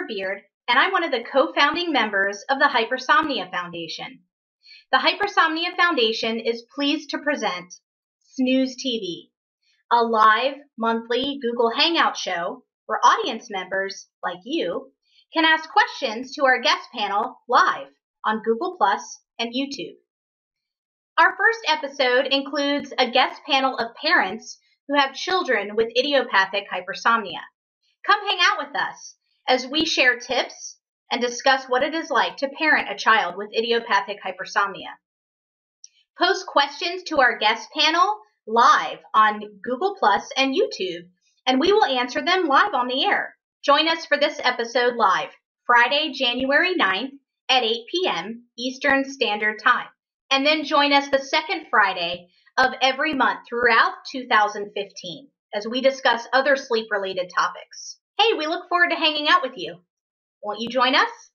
Jennifer Beard, and I'm one of the co-founding members of the Hypersomnia Foundation. The Hypersomnia Foundation is pleased to present Snooze TV, a live monthly Google Hangout show where audience members, like you, can ask questions to our guest panel live on Google Plus and YouTube. Our first episode includes a guest panel of parents who have children with idiopathic hypersomnia. Come hang out with us as we share tips and discuss what it is like to parent a child with idiopathic hypersomnia. Post questions to our guest panel live on Google Plus and YouTube, and we will answer them live on the air. Join us for this episode live, Friday, January 9th at 8 p.m. Eastern Standard Time. And then join us the second Friday of every month throughout 2015 as we discuss other sleep-related topics. Hey, we look forward to hanging out with you. Won't you join us?